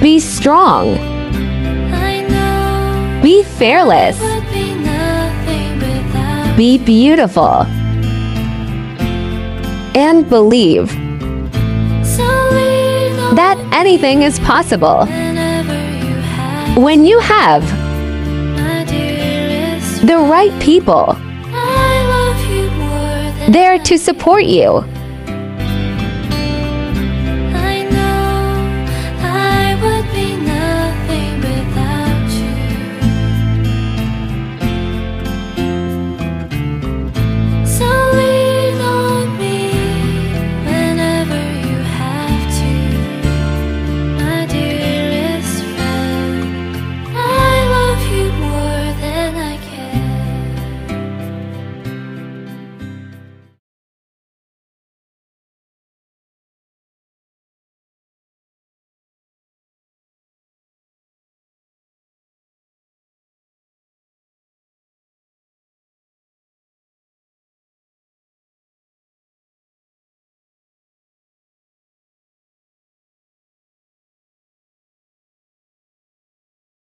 Be strong. Be fearless. Be beautiful. And believe that anything is possible when you have the right people there to support you.